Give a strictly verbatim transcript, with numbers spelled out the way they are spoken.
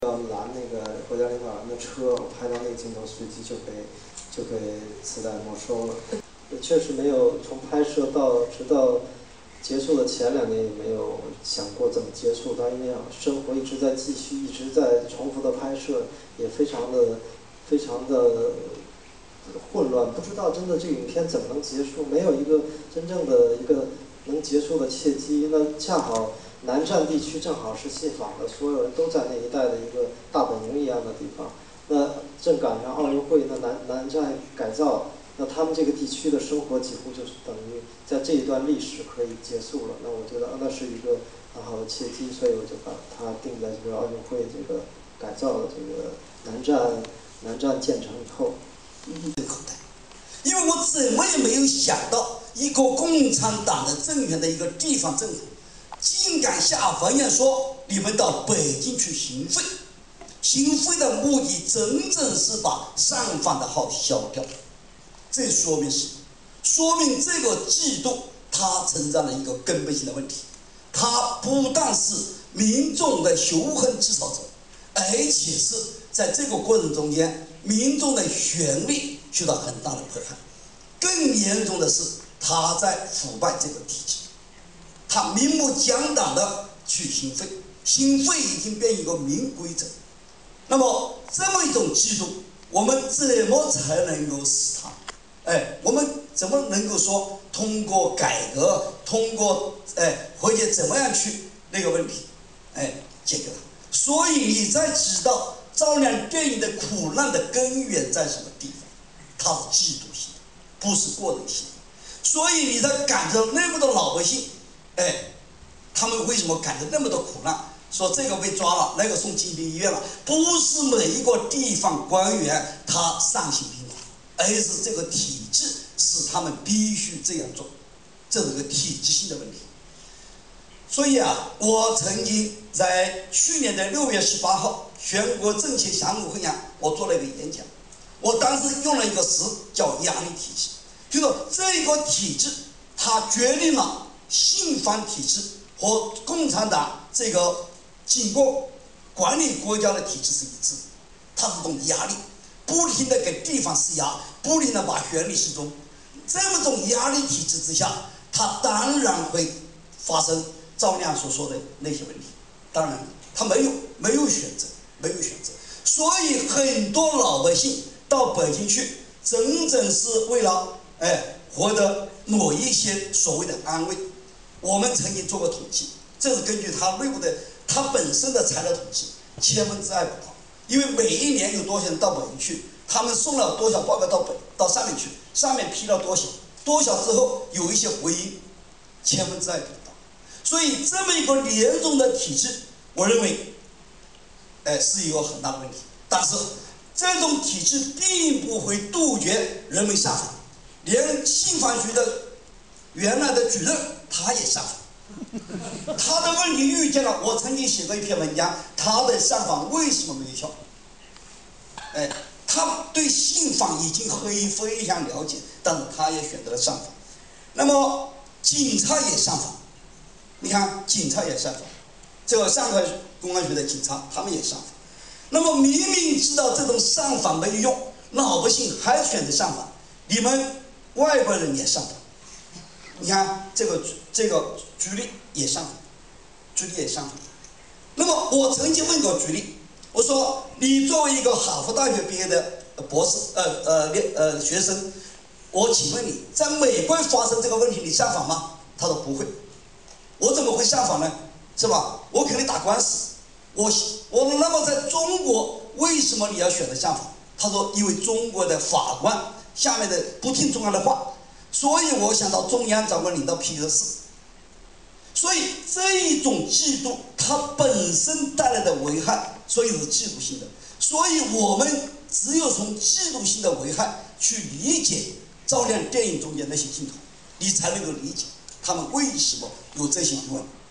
要拦那个国家领导人的车，拍到那个镜头，随即就被就被磁带没收了。也确实没有从拍摄到直到结束的前两年也没有想过怎么结束它，因为生活一直在继续，一直在重复的拍摄，也非常的非常的混乱，不知道真的这个影片怎么能结束，没有一个真正的一个能结束的契机。那恰好南站地区正好是信访的，所有人都在那一带的一个大本营一样的地方。那正赶上奥运会，那南南站改造，那他们这个地区的生活几乎就是等于在这一段历史可以结束了。那我觉得那是一个很好的契机，所以我就把它定在这个奥运会这个改造的这个南站南站建成以后。 口袋，因为我怎么也没有想到，一个共产党的政权的一个地方政府，竟敢下文言说你们到北京去行贿，行贿的目的整整是把上访的号消掉。这说明是，说明这个制度它存在了一个根本性的问题，它不但是民众的仇恨制造者，而且是在这个过程中间，民众的权利受到很大的迫害。更严重的是，他在腐败这个体制，他明目张胆的去行贿，行贿已经变一个明规则。那么这么一种制度，我们怎么才能够使它？哎，我们怎么能够说通过改革，通过哎或者怎么样去那个问题，哎解决它？所以你才知道照亮电影的苦难的根源在什么地方，它是制度性的，不是个人性的。所以你才感觉到那么多老百姓，哎，他们为什么感觉那么多苦难？说这个被抓了，那个送精神医院了，不是每一个地方官员他丧心病狂，而是这个体制使他们必须这样做，这是个体制性的问题。所以啊，我曾经在去年的六月十八号全国政协常务会上，我做了一个演讲。我当时用了一个词叫压力体制，就说这个体制它决定了信访体制和共产党这个经过管理国家的体制是一致，它是一种压力，不停的给地方施压，不停的把权力集中。这么种压力体制之下，它当然会发生赵亮所说的那些问题。当然他没有没有选择，没有选择，所以很多老百姓到北京去，整整是为了哎获得某一些所谓的安慰。我们曾经做过统计，这是根据他内部的他本身的材料统计，千分之二不到。因为每一年有多少人到北京去，他们送了多少报告到北到上面去，上面批了多少多少之后有一些回音，千分之二不到。所以这么一个严重的体制，我认为，哎，是有很大的问题。但是这种体制并不会杜绝人们上访，连信访局的原来的主任他也上访，他的问题遇见了。我曾经写过一篇文章，他的上访为什么没有效？哎，他对信访已经非非常了解，但是他也选择了上访。那么警察也上访。你看，警察也上访，这个上海公安局的警察他们也上访。那么明明知道这种上访没有用，老百姓还选择上访，你们外国人也上访。你看这个这个居里也上访，居里也上访。那么我曾经问过居里，我说你作为一个哈佛大学毕业的博士呃呃呃学生，我请问你在美国发生这个问题，你上访吗？他说不会。我怎么会上访呢？是吧？我肯定打官司。我我那么在中国为什么你要选择上访？他说因为中国的法官下面的不听中央的话，所以我想到中央长官领导批的事。所以这一种制度它本身带来的危害，所以是制度性的。所以我们只有从制度性的危害去理解照亮电影中间那些镜头，你才能够理解他们为什么有这些疑问。